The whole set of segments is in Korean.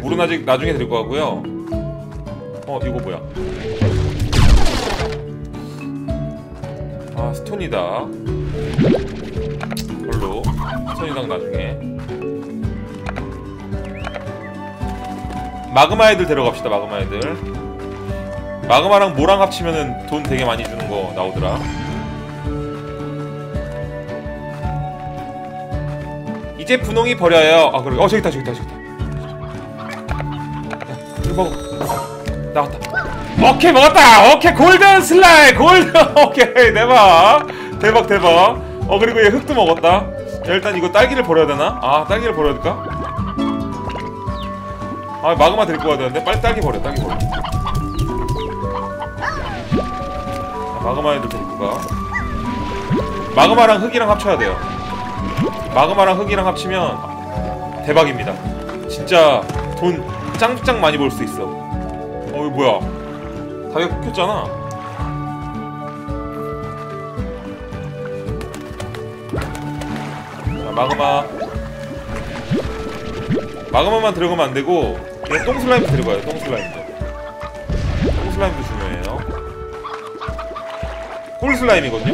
물은 아직 나중에 데리고 가고요. 이거 뭐야? 아, 스톤이다. 별로. 스톤이랑 나중에. 마그마 애들 데려갑시다. 마그마 애들. 마그마랑 모랑 합치면은 돈 되게 많이 주는 거 나오더라. 이제 분홍이 버려요. 아, 그래. 저기 있다. 이거 먹어. 나왔다. 오케이, 먹었다. 오케이, 골든 슬라이. 오케이, 대박. 그리고 얘 흙도 먹었다. 야, 일단 이거 딸기를 버려야 되나? 아, 딸기를 버려야 될까? 아, 마그마 데리고 가야 되는데. 빨리 딸기 버려. 마그마 애들 데리고 가. 마그마랑 흙이랑 합쳐야 돼요. 마그마랑 흙이랑 합치면 대박입니다. 진짜 돈 짱짱 많이 벌 수 있어. 이거 뭐야? 가격 켰잖아. 자, 마그마만 들어가면 안 되고 그냥 똥슬라임도 들어가요. 똥슬라임도 중요해요. 꿀슬라임이거든요.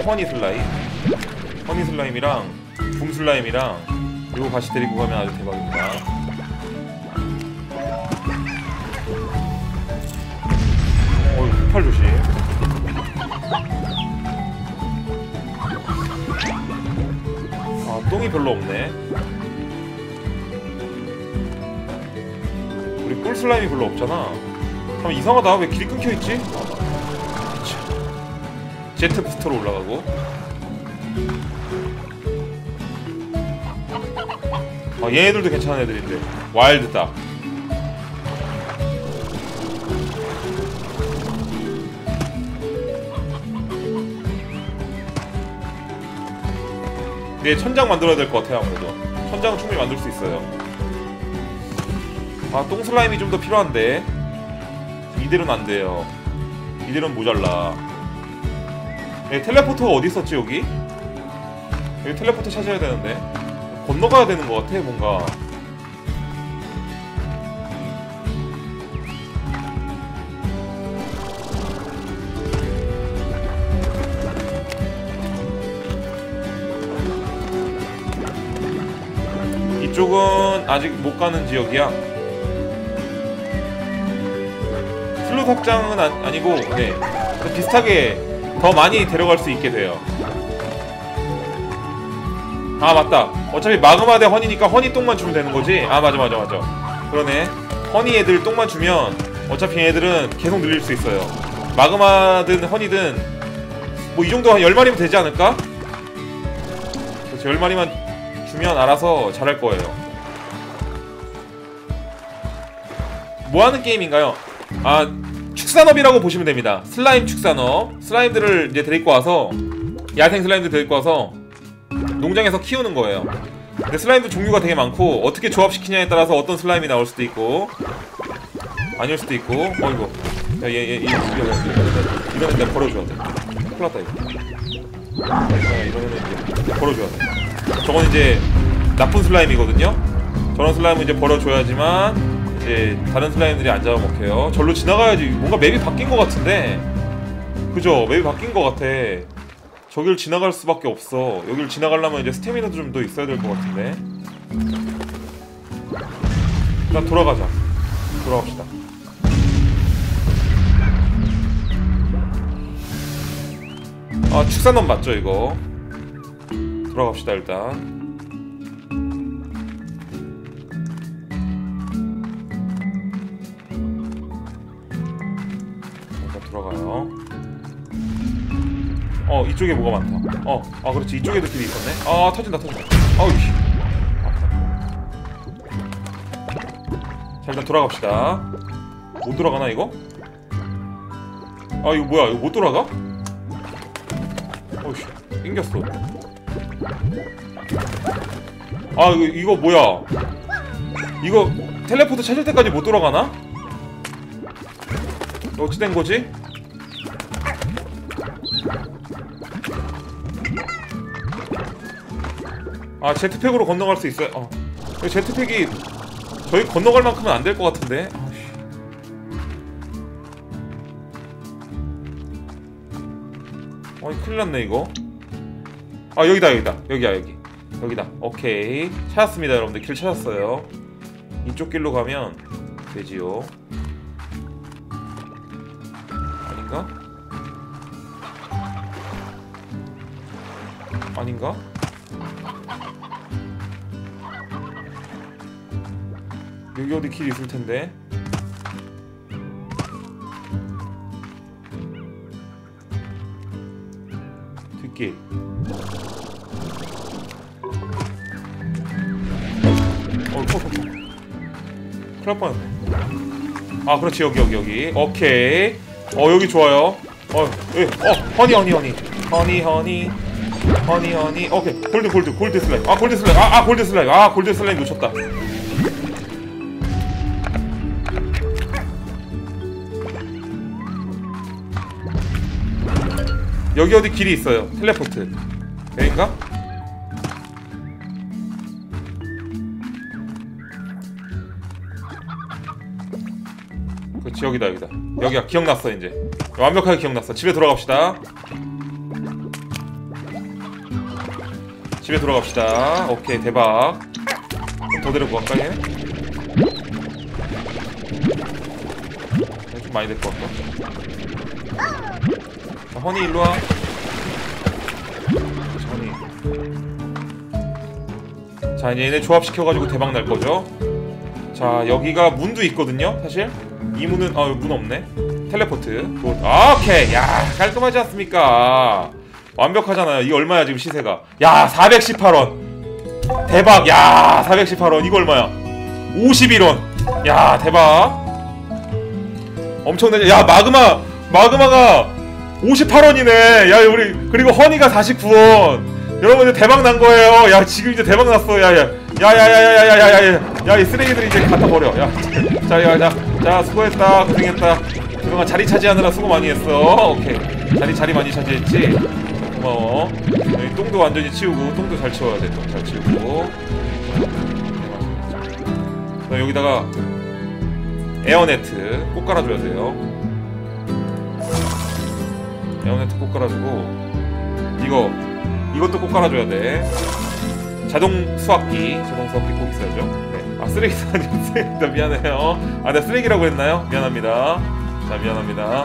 허니슬라임이랑 붐슬라임이랑 이거 같이 데리고 가면 아주 대박입니다. 흑팔 조심. 아, 똥이 별로 없네. 우리 꿀슬라임이 별로 없잖아. 참 이상하다. 왜 길이 끊겨있지? 제트 부스터로 올라가고. 얘네들도 괜찮은 애들인데. 와일드 딱. 네, 천장 만들어야 될 것 같아요. 아무래도 천장은 충분히 만들 수 있어요. 아, 똥슬라임이 좀 더 필요한데 이대로는 안 돼요. 이대로는 모자라. 네, 텔레포터가 어디 있었지? 여기 텔레포터 찾아야 되는데 건너가야 되는 것 같아. 뭔가 이쪽은 아직 못 가는 지역이야. 슬롯 확장은 아니고, 네, 비슷하게 더 많이 데려갈 수 있게 돼요. 아, 맞다. 어차피 마그마 대 허니니까 허니 똥만 주면 되는 거지? 아, 맞아. 그러네. 허니 애들 똥만 주면 어차피 얘네들은 계속 늘릴 수 있어요. 마그마든 허니든 뭐 이 정도 한 10마리면 되지 않을까? 그렇죠. 10마리만 주면 알아서 잘할 거예요. 뭐 하는 게임인가요? 아, 축산업이라고 보시면 됩니다. 슬라임 축산업. 슬라임들을 이제 데리고 와서, 야생 슬라임들 데리고 와서 농장에서 키우는 거예요. 근데 슬라임도 종류가 되게 많고 어떻게 조합시키냐에 따라서 어떤 슬라임이 나올 수도 있고 아닐 수도 있고. 이거 야, 이러면 내가 버려줘야 돼. 큰일 났다 이거. 이러면 이제 버려줘야 돼. 저건 이제 나쁜 슬라임이거든요. 저런 슬라임은 이제 버려줘야지만 이제 다른 슬라임들이 안 잡아먹혀요. 절로 지나가야지. 뭔가 맵이 바뀐 것 같은데, 그죠? 맵이 바뀐 것 같아. 저길 지나갈 수밖에 없어. 여길 지나가려면 이제 스태미나도 좀 더 있어야 될 것 같은데. 일단 돌아갑시다. 아, 축산업 맞죠 이거? 돌아갑시다 일단. 들어가요. 이쪽에 뭐가 많다. 그렇지. 이쪽에도 길이 있었네. 터진다. 아우씨. 자, 일단 돌아갑시다. 못 돌아가나 이거? 이거 뭐야? 이거 못 돌아가? 어이씨, 낑겼어. 이거 뭐야? 이거 텔레포트 찾을 때까지 못 돌아가나? 어찌 된 거지? 제트팩으로 건너갈 수 있어요. 제트팩이 저희 건너갈 만큼은 안 될 것 같은데. 어이 큰일 났네 이거. 아 여기다 여기야 여기다. 오케이 찾았습니다 여러분들. 길 찾았어요. 이쪽 길로 가면 되지요. 아닌가? 아닌가? 여기 어디 길 있을 텐데. 뒷길. 큰일 날 뻔했네. 아 그렇지 여기 오케이. 여기 좋아요. 허니 오케이. 골드 슬라임. 골드 슬라임 놓쳤다. 여기 어디 길이 있어요. 텔레포트 여긴가? 그렇지 여기다 여기야. 기억났어 이제. 완벽하게 기억났어. 집에 돌아갑시다. 오케이 대박. 좀 더 데리고 갈까 얘? 좀 많이 될 것 같다. 자, 허니 일로와. 허니. 자 이제 얘네 조합시켜가지고 대박 날 거죠. 자 여기가 문도 있거든요 사실. 이 문은 여기 문 없네. 텔레포트. 오케이. 야 깔끔하지 않습니까? 완벽하잖아요. 이거 얼마야 지금 시세가? 야 418원. 대박. 야 418원. 이거 얼마야? 51원. 야 대박. 엄청나게. 야 마그마가 58원이네. 야 우리 그리고 허니가 49원. 여러분 이제 대박 난 거예요. 야 지금 이제 대박 났어. 야야야야야야야야야야 이 쓰레기들 이제 갖다 버려. 자 수고했다. 고생했다. 그동안 자리 차지하느라 수고 많이 했어. 오케이. 자리 많이 차지했지. 고마워. 여기 똥도 완전히 치우고. 똥도 잘 치워야 돼. 똥 잘 치우고. 여기다가 에어네트 꼭 깔아줘야 돼요. 에어네트 꼭 깔아주고. 이것도 꼭 깔아줘야 돼. 자동 수확기 꼭 있어야죠. 네. 쓰레기다. 쓰레기다. 미안해요. 내가 쓰레기라고 했나요? 미안합니다. 자 미안합니다.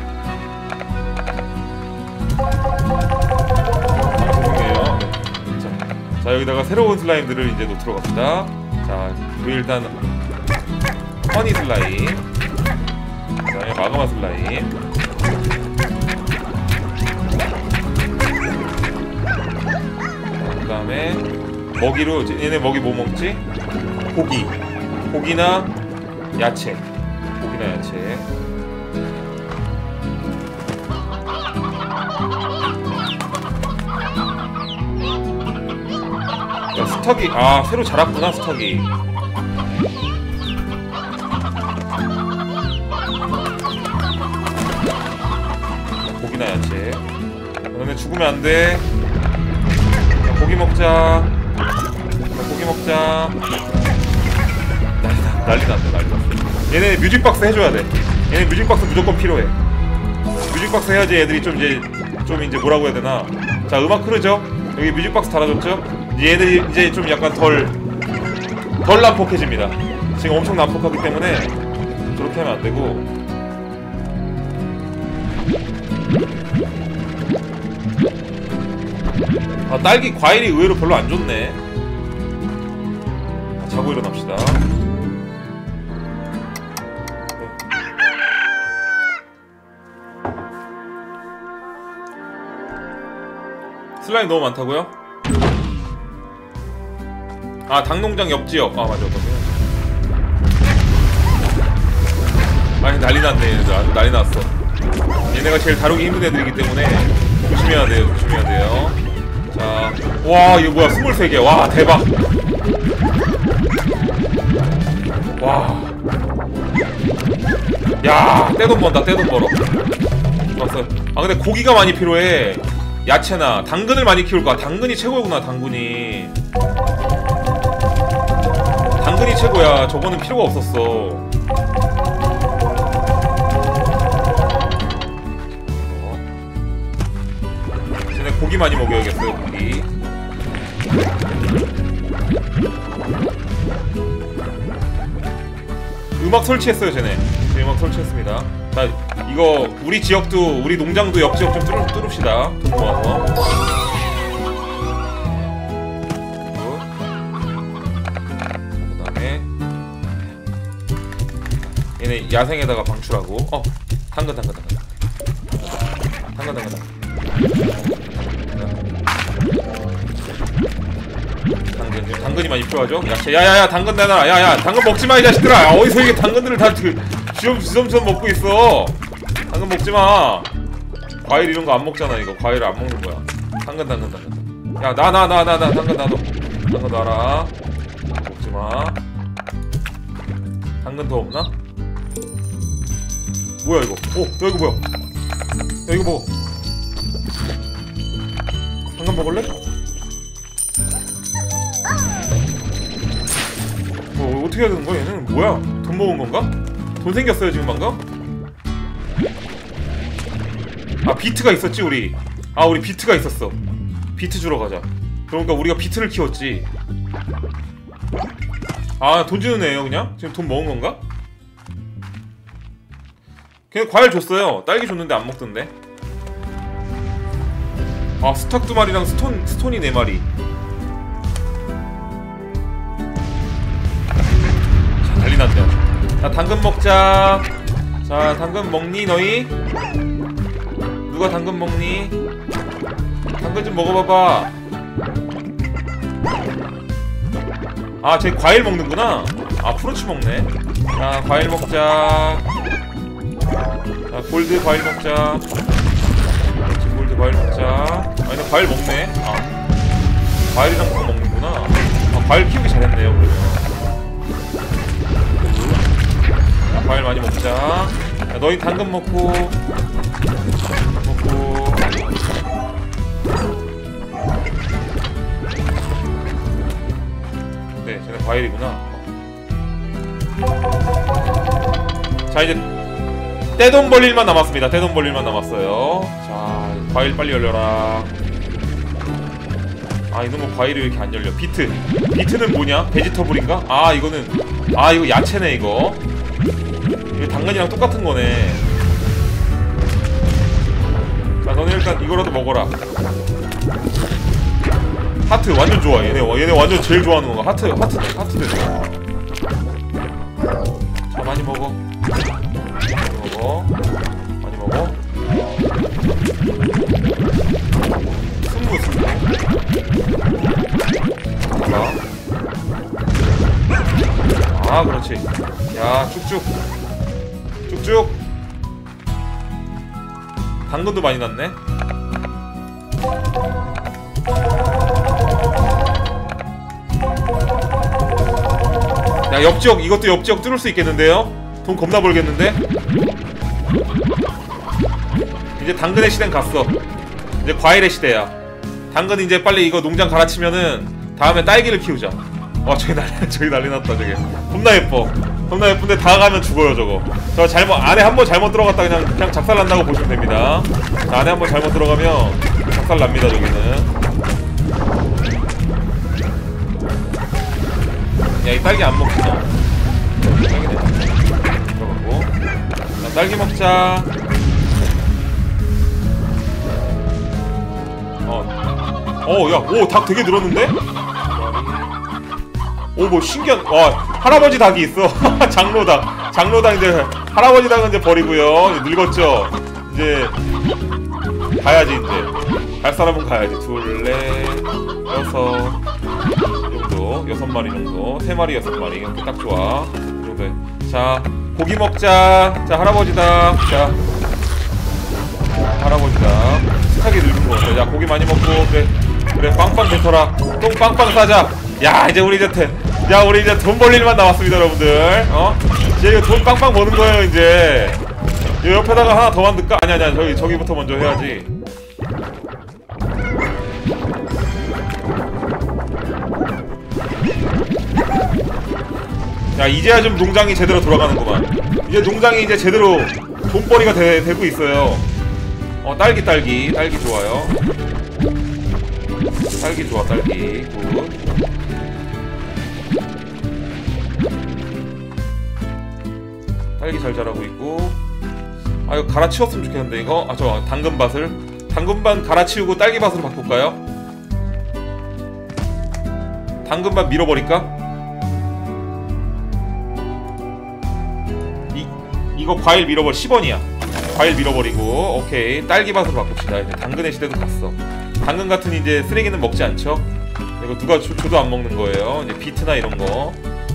죄송해요. 네. 자 여기다가 새로운 슬라임들을 이제 놓도록 합시다. 자 우리 일단 허니 슬라임, 그 다음에 마그마 슬라임, 그 다음에 먹이로 얘네 먹이 뭐 먹지? 고기나 야채. 야, 스터기. 새로 자랐구나 스터기. 고기나 야채. 너네 죽으면 안 돼. 고기 먹자. 난리 났네. 얘네 뮤직박스 해줘야 돼. 얘네 뮤직박스 무조건 필요해. 뮤직박스 해야지 애들이 좀 이제 뭐라고 해야 되나. 자 음악 흐르죠? 여기 뮤직박스 달아줬죠? 이제 얘들이 이제 좀 약간 덜 난폭해집니다. 지금 엄청 난폭하기 때문에 저렇게 하면 안 되고. 딸기 과일이 의외로 별로 안 좋네. 자고 일어납시다. 슬라임 너무 많다고요? 닭농장 옆지역. 맞아. 난리 났네. 얘네들 아주 난리 났어. 얘네가 제일 다루기 힘든 애들이기 때문에 조심해야 돼요. 자, 와 이거 뭐야 23개. 와 대박. 와, 야 떼돈 번다. 떼돈 벌어. 좋았어. 근데 고기가 많이 필요해. 야채나 당근을 많이 키울 거야. 당근이 최고구나. 당근이 최고야. 저거는 필요가 없었어. 쟤네 고기 많이 먹여야겠어요. 고기. 음악 설치했어요. 쟤네 음악 설치했습니다. 자, 이거 우리 지역도, 우리 농장도 옆지역 좀 뚫읍시다. 돈 모아서. 그 다음에 얘네 야생에다가 방출하고. 당근. 당근이 많이 필요하죠? 야야야, 당근 내놔라. 야야, 당근 먹지마 이 자식들아. 어디서 이게 당근들을 다 주섬주섬 먹고 있어. 당근 먹지마. 과일 이런 거 안 먹잖아. 이거 과일을 안 먹는 거야. 당근. 야, 나 당근 놔둬. 당근 놔라. 먹지마. 당근 더 없나? 뭐야 이거? 야 이거 뭐야? 야 이거 먹어. 당근 먹을래? 어떻게 해야 되는 거야? 얘는 뭐야? 돈 먹은 건가? 돈 생겼어요 지금 방금? 비트가 있었지 우리. 우리 비트가 있었어. 비트 주러 가자. 그러니까 우리가 비트를 키웠지. 돈 주는 애예요 그냥? 지금 돈 먹은 건가? 그냥 과일 줬어요. 딸기 줬는데 안 먹던데. 스탁 2마리랑 스톤이 4마리. 난리 났네. 자, 당근 먹자. 자, 당근 먹니 너희? 누가 당근 먹니? 당근 좀 먹어봐봐. 쟤 과일 먹는구나. 프루츠 먹네. 자, 과일 먹자. 자, 골드 과일 먹자. 골드 과일 먹자. 나 과일 먹네. 과일이랑 그거 먹는구나. 과일 키우기 잘했네요 그러면. 과일 많이 먹자. 야, 너희 당근 먹고. 네, 쟤네 과일이구나. 자, 이제 떼돈 벌릴만 남았습니다. 떼돈 벌릴만 남았어요. 자, 과일 빨리 열려라. 이놈의 과일이 왜 이렇게 안 열려? 비트는 뭐냐? 베지터블인가? 이거는 이거 야채네 이거. 이거 당근이랑 똑같은 거네. 자, 너네 일단 이거라도 먹어라. 하트 완전 좋아. 얘네 완전 제일 좋아하는 건가? 하트 됐어. 자, 많이 먹어. 스무. 그렇지. 야, 쭉쭉. 당근도 많이 났네. 야, 옆지역, 이것도 옆지역 뚫을 수 있겠는데요? 돈 겁나 벌겠는데? 이제 당근의 시대는 갔어. 이제 과일의 시대야. 당근 이제 빨리 이거 농장 갈아치면은 다음에 딸기를 키우자. 저기 난리 났다. 저게 겁나 예뻐. 겁나 예쁜데 다가가면 죽어요 저거. 저 안에 한번 잘못 들어갔다 그냥 작살 난다고 보시면 됩니다. 자, 안에 한번 잘못 들어가면 작살 납니다 저기는. 야, 이 딸기 안 먹지 너. 딸기네. 들어가고. 자, 딸기 먹자. 닭 되게 늘었는데? 뭐 신기한. 할아버지 닭이 있어. 장로닭 이제 할아버지 닭은 이제 버리고요. 늙었죠. 이제 가야지. 이제 갈 사람은 가야지. 둘, 넷, 여섯 정도. 6마리 정도. 3마리 6마리 이렇게 딱 좋아. 이 정도. 자, 고기 먹자. 자, 할아버지 닭. 자, 할아버지 닭. 스탁이 늙은 거 같아. 자, 고기 많이 먹고. 그래 빵빵 뱉어라. 똥 빵빵 싸자. 야, 이제 우리 이제 돈 벌 일만 남았습니다 여러분들. 이제 돈 빵빵 버는 거예요 이제. 이 옆에다가 하나 더 만들까? 아니야 저기부터 먼저 해야지. 야, 이제야 좀 농장이 제대로 돌아가는구만. 이제 농장이 이제 제대로 돈벌이가 되고 있어요. 딸기 좋아요. 딸기 좋아, 딸기. 굿. 딸기 잘 자라고 있고. 아, 이거 갈아치웠으면 좋겠는데, 이거. 아, 저 당근밭을. 당근밭 갈아치우고 딸기밭으로 바꿀까요? 당근밭 밀어버릴까? 이거 과일 밀어버리 10원이야. 과일 밀어버리고. 오케이, 딸기밭으로 바꿉시다. 이제 당근의 시대도 갔어. 당근 같은 이제 쓰레기는 먹지 않죠? 이거 누가 줘도 안 먹는 거예요. 이제 비트나 이런 거.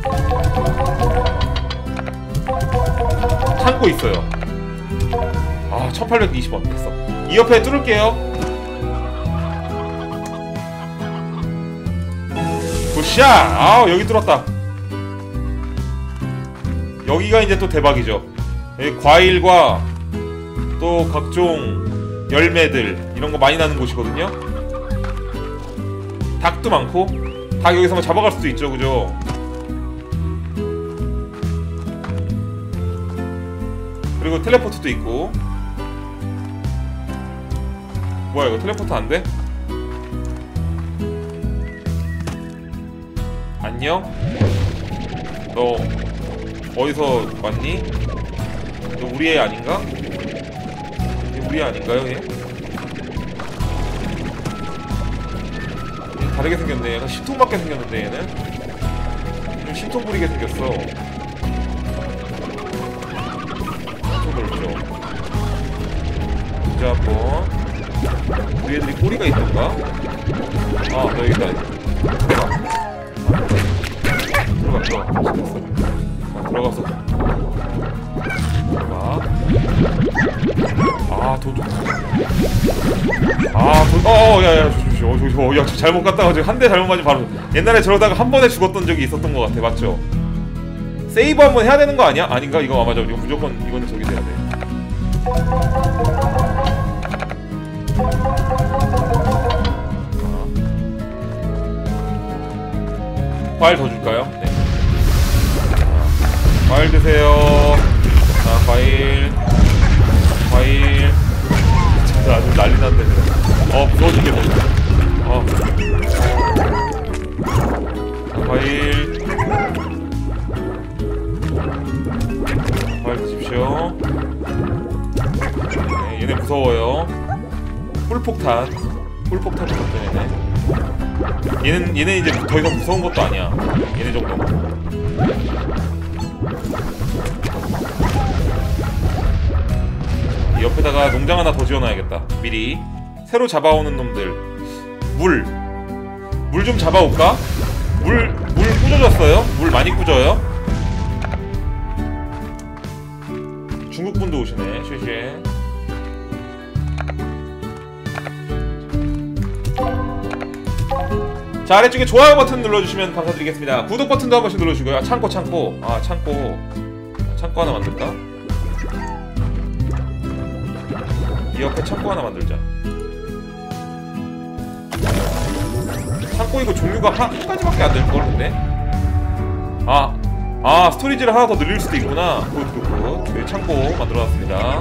창고 있어요. 아, 1820원 됐어. 이 옆에 뚫을게요. 굿샷! 아, 여기 뚫었다. 여기가 이제 또 대박이죠. 여기 과일과 또 각종 열매들 이런 거 많이 나는 곳이거든요. 닭도 많고. 닭 여기서 뭐 잡아갈 수도 있죠, 그죠? 그리고 텔레포트도 있고. 뭐야, 이거 텔레포트 안 돼? 안녕? 너 어디서 왔니? 너 우리 애 아닌가? 얘 우리 애 아닌가요, 얘? 얘 다르게 생겼네. 약간 신통맞게 생겼는데, 얘는? 좀 신통 부리게 생겼어. 엄청 넓죠? 이제 한번. 우리 애들이 꼬리가 있던가? 아, 너 여기 있다. 들어가서. 돈 좀. 야야, 야, 잘못 갔다가 지금 한 대 잘못 맞으면 바로. 옛날에 저러다가 한 번에 죽었던 적이 있었던 것 같아, 맞죠? 세이브 한번 해야 되는 거 아니야? 아닌가? 이거 맞아. 이거 무조건 이거는 저기 돼야 돼. 과일 더 줄까요? 네. 과일 드세요. 자, 과일. 진짜 아주 난리 났네. 무서워 죽겠네. 자, 과일 드십시오. 네, 얘네 무서워요. 꿀폭탄 무섭다, 얘네. 얘는 이제 더 이상 무서운 것도 아니야. 얘네 정도는. 옆에다가 농장 하나 더 지어놔야겠다. 미리. 새로 잡아오는 놈들. 물 좀 잡아올까? 물 꾸져졌어요? 물 많이 꾸져요? 중국분도 오시네. 쉐쉐. 자, 아래쪽에 좋아요 버튼 눌러주시면 감사드리겠습니다. 구독 버튼도 한 번씩 눌러주시고요. 창고 하나 만들까? 이 옆에 창고 하나 만들자. 창고 이거 종류가 한 가지밖에 안 될걸 근데? 스토리지를 하나 더 늘릴 수도 있구나. 굿. 저희 창고 만들어놨습니다.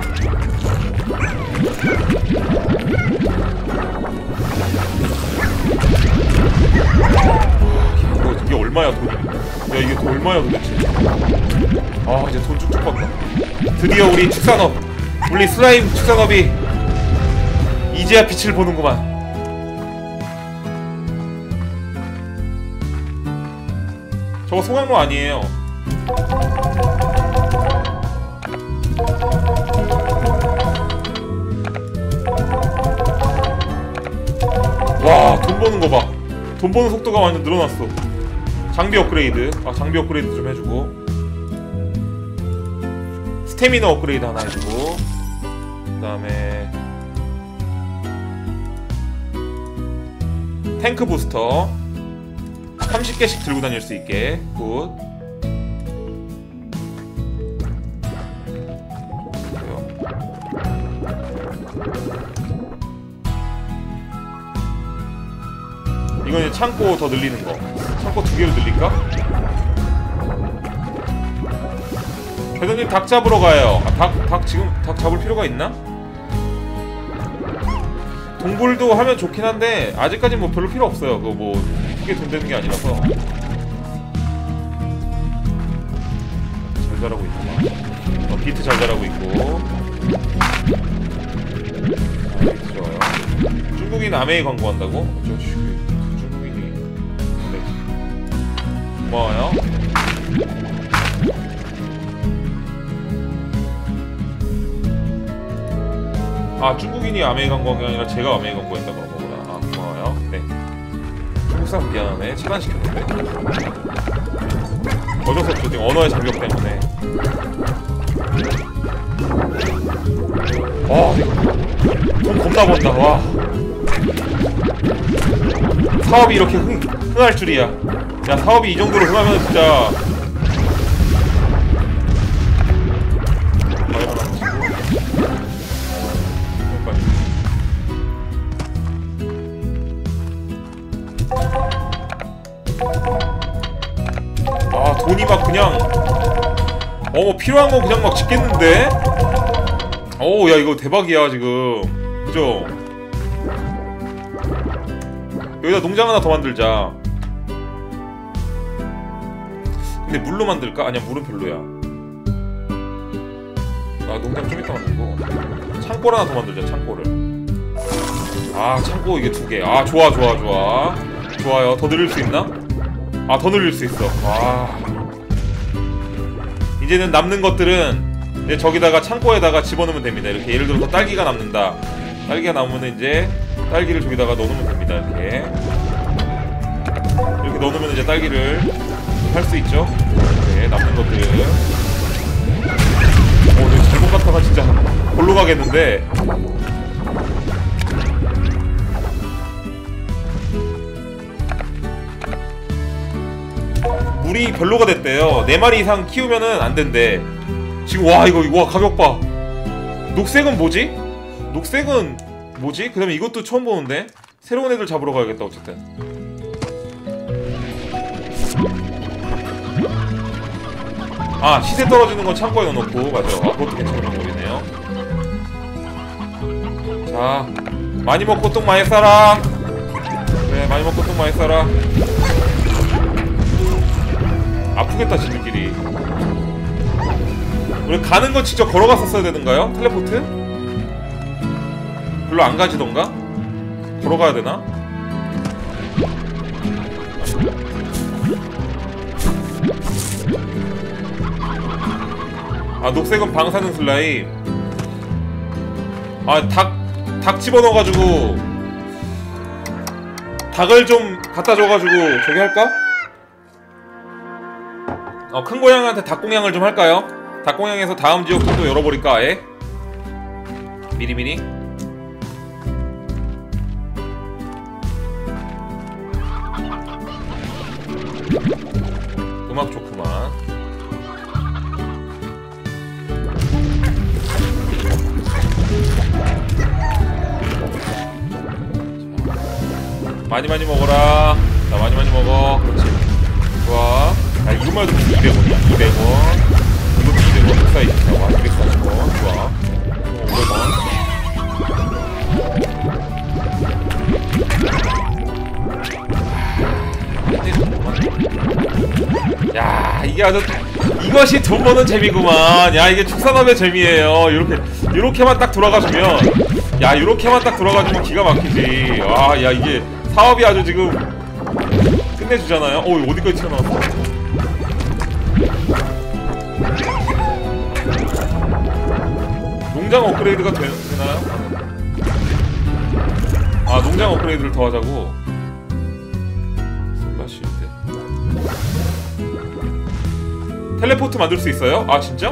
이게 얼마야 돈이? 야, 이게 돈 얼마야 도대체? 이제 돈 쭉쭉 받다. 드디어 우리 축산업, 우리 슬라임 축산업이 이제야 빛을 보는구만. 저거 송양로 아니에요. 와, 돈 버는 거 봐. 돈 버는 속도가 완전 늘어났어. 장비 업그레이드. 장비 업그레이드 좀 해주고. 스태미너 업그레이드 하나 해주고. 그 다음에 탱크 부스터 30개씩 들고 다닐 수 있게. 굿. 이건 이제 창고 더 늘리는 거. 창고 2개로 늘릴까? 대장님 닭 잡으러 가요. 아, 닭 지금 닭 잡을 필요가 있나? 동굴도 하면 좋긴 한데 아직까지 뭐 별로 필요 없어요. 그거 뭐 크게 돈 되는 게 아니라서. 잘 자라고 있구만. 비트 잘 자라고 있고. 비트 좋아요. 중국인 아메이 광고한다고? 저 중국인이. 네. 고마워요. 아, 중국인이 아메이 광고한 게 아니라 제가 아메이 광고했다 그런 거구나. 아, 고마워요. 네. 중국 사람 미안하네. 차단시켰는데. 어쩔 수 없죠. 지금 언어의 장벽 때문에. 돈 겁나 번다. 와. 사업이 이렇게 흥할 줄이야. 야, 사업이 이 정도로 흥하면 진짜. 아, 돈이 막 그냥 뭐 필요한 거 그냥 막 짓겠는데? 야, 이거 대박이야 지금. 그죠? 여기다 농장 하나 더 만들자. 근데 물로 만들까? 아니야, 물은 별로야. 아, 농장 좀 이따 만들고 창고를 하나 더 만들자. 창고를. 아, 창고 이게 2개. 아, 좋아. 좋아요. 더 늘릴 수 있나? 아, 더 늘릴 수 있어. 아, 이제는 남는 것들은 이제 저기다가 창고에다가 집어넣으면 됩니다. 이렇게 예를 들어서 딸기가 남는다. 딸기가 남으면 이제 딸기를 저기다가 넣어놓으면 됩니다. 이렇게 넣어놓으면 이제 딸기를 할 수 있죠. 네, 남는 것들은. 내가 잘못 갔다가 진짜 골로 가겠는데. 물이 별로가 됐대요. 4마리 이상 키우면은 안 된대. 지금 이거 가격 봐. 녹색은 뭐지? 그 다음에 이것도 처음 보는데. 새로운 애들 잡으러 가야겠다. 어쨌든 아, 시세 떨어지는 건 창고에 넣어놓고. 맞아. 아, 그것도 괜찮은 방법이네요. 자, 많이 먹고 똥 많이 싸라. 그래, 많이 먹고 똥 많이 싸라. 아프겠다 지들끼리. 우리 가는 건 직접 걸어갔었어야 되는가요? 텔레포트? 별로 안 가지던가? 걸어가야 되나? 아, 녹색은 방사능 슬라임. 아, 닭 집어넣어가지고 닭을 좀 갖다 줘가지고 저기 할까? 큰 고양이한테 닭공양을 좀 할까요? 닭공양에서 다음 지역도 또 열어버릴까 아예? 미리미리? 음악 좋구만. 많이 먹어라. 나 많이 먹어. 그렇지. 좋아. 야, 이것만 해도 200원이야. 200원. 이것도 200원. 사이즈. 240원. 좋아. 500원. 야, 이게 아주 이것이 돈 버는 재미구만. 야, 이게 축산업의 재미예요. 요렇게만 딱 돌아가주면, 야, 요렇게만 딱 돌아가주면 기가 막히지. 와, 야, 이게 사업이 아주 지금 끝내주잖아요. 어디까지 튀어나왔어? 농장 업그레이드가 되나요? 아, 농장 업그레이드를 더 하자고. 솔라실드. 텔레포트 만들 수 있어요? 아, 진짜?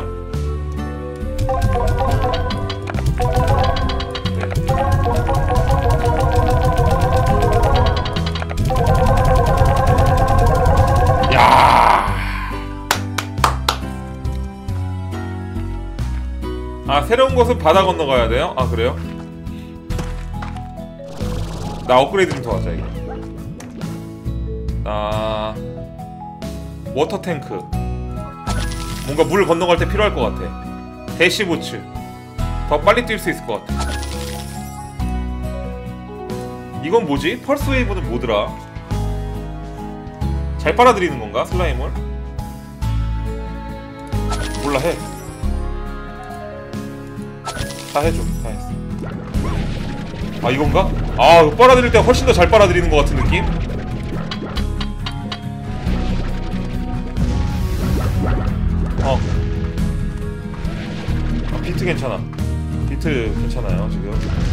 아, 새로운 곳은 바다 건너가야 돼요? 아, 그래요? 나 업그레이드 좀 더 하자, 이거. 나... 워터 탱크. 뭔가 물 건너갈 때 필요할 것 같아. 대시부츠 더 빨리 뛸 수 있을 것 같아. 이건 뭐지? 펄스 웨이브는 뭐더라? 잘 빨아들이는 건가? 슬라임을? 몰라 해. 다 해줘. 다 했어. 아 이건가? 아 이거 빨아들일 때 훨씬 더 잘 빨아들이는 것 같은 느낌? 비트 괜찮아. 비트 괜찮아요 지금.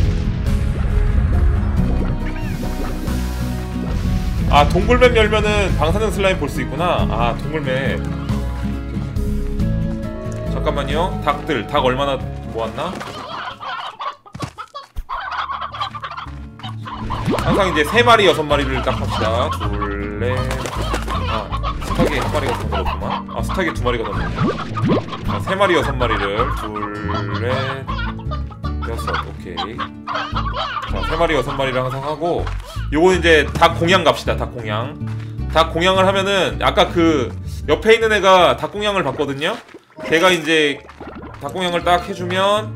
아 동굴맵 열면은 방사능 슬라임 볼 수 있구나. 아 동굴맵. 잠깐만요. 닭 얼마나 모았나? 항상 이제 3마리 6마리를 딱 합시다. 둘, 넷. 아 스탁에 1마리가 더 늘었구만. 아 스탁에 2마리가 더 늘었네. 자 3마리 6마리를 둘, 넷, 6. 오케이. 자 3마리 6마리를 항상 하고, 요건 이제 닭 공양 갑시다. 닭 공양. 닭 공양을 하면은 아까 그 옆에 있는 애가 닭 공양을 받거든요. 걔가 이제 닭 공양을 딱 해주면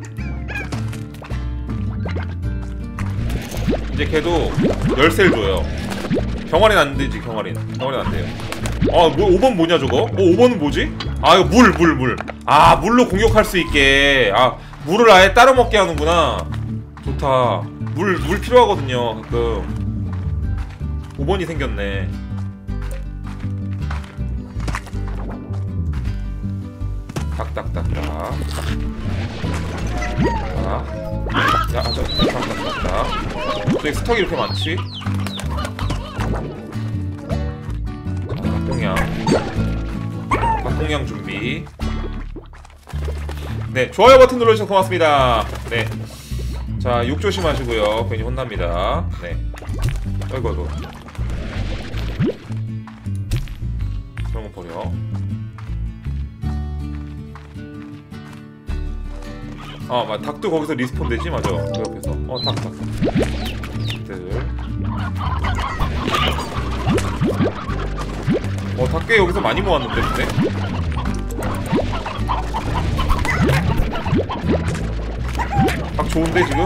이제 걔도 열쇠를 줘요. 경활인 안 되지. 경활인 안 돼요. 아 뭐 5번 뭐냐 저거? 5번은 뭐지? 아 이거 물. 아 물로 공격할 수 있게. 아 물을 아예 따로 먹게 하는구나. 좋다. 물 필요하거든요 가끔. 5번이 생겼네. 닭. 야, 저기 스톡이 이렇게 많지? 닭공양 준비. 네, 좋아요 버튼 눌러주셔서 고맙습니다. 네. 자, 욕 조심하시고요. 괜히 혼납니다. 네. 아이고. 그런 거 버려. 아, 닭도 거기서 리스폰 되지? 맞아. 그 옆에서. 닭. 닭 꽤 여기서 많이 모았는데, 근데? 닭 좋은데, 지금?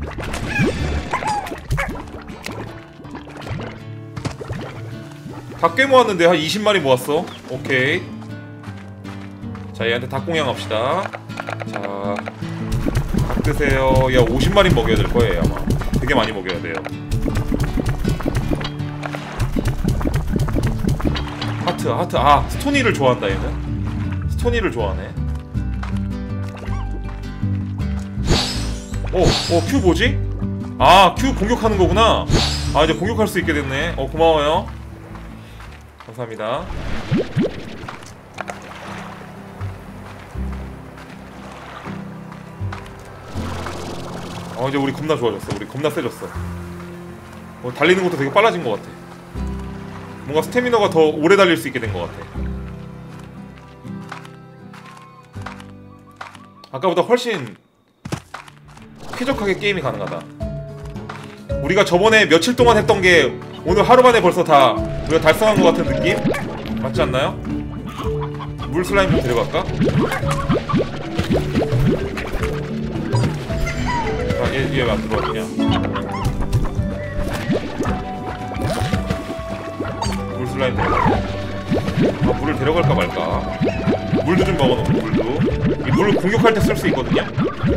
닭 꽤 모았는데, 한 20마리 모았어. 오케이. 자, 얘한테 닭 공양합시다. 자. 닭 드세요. 야 50마리 먹여야 될 거예요 아마. 되게 많이 먹여야 돼요. 하트. 아 스토니를 좋아한다 얘는. 스토니를 좋아하네. 큐 뭐지? 아 큐 공격하는 거구나. 아 이제 공격할 수 있게 됐네. 고마워요. 감사합니다. 이제 우리 겁나 좋아졌어. 우리 겁나 세졌어. 달리는 것도 되게 빨라진 것 같아. 뭔가 스태미너가 더 오래 달릴 수 있게 된 것 같아. 아까보다 훨씬 쾌적하게 게임이 가능하다. 우리가 저번에 며칠 동안 했던 게 오늘 하루 만에 벌써 다 우리가 달성한 것 같은 느낌? 맞지 않나요? 물 슬라임 좀 데려갈까? 얘 왜 안 들어왔냐? 물 슬라임 데려갈까? 물을 데려갈까 말까? 물도 좀 먹어놓고, 물도. 이 물 공격할 때 쓸 수 있거든요?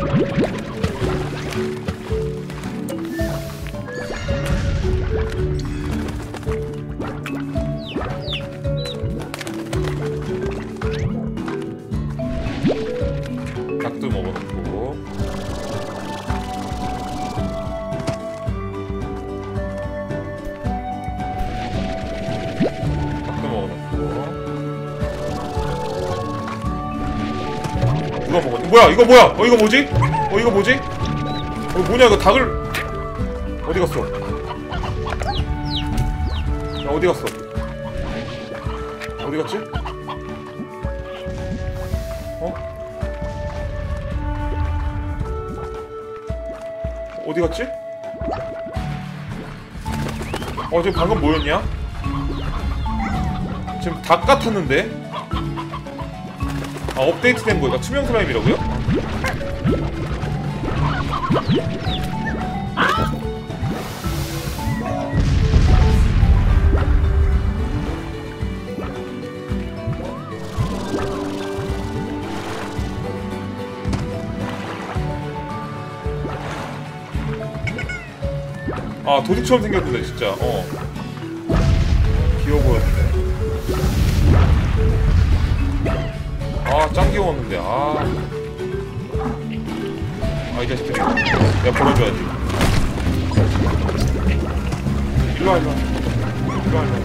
닭도 먹어놓고. 누가 먹었니? 뭐야 이거 뭐야? 이거 뭐지? 이거 뭐지? 뭐냐 이거 닭을 어디 갔어? 야 어디 갔어? 어디 갔지? 어디 갔지? 지금 방금 뭐였냐? 지금 닭 같았는데? 아, 업데이트된 거가 투명 슬라임이라고요? 아, 도둑처럼 생겼는데 진짜. 귀여워 보였는데. 아, 짱 귀여웠는데. 이 자식들이. 내가 버려줘야지. 일로와, 일로와. 일로와, 일로와.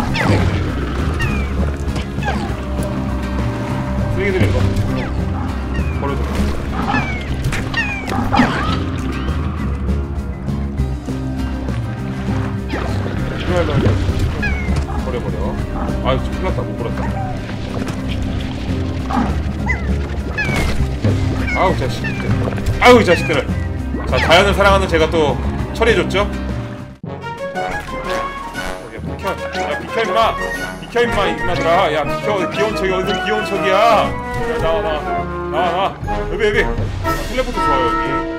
쓰레기들이 일로와. 버려줘. 일로와, 일로와, 일로와. 버려. 아유, 큰일 났다. 못 버렸다. 아우, 자식들. 아우, 이 자식들을. 자, 자연을 사랑하는 제가 또 처리해줬죠? 야, 비켜, 임마! 비켜, 임마, 이놈들아. 야, 비켜. 귀여운 척이 어디서 귀여운 척이야. 야, 나와. 여기. 텔레포트 좋아요, 여기.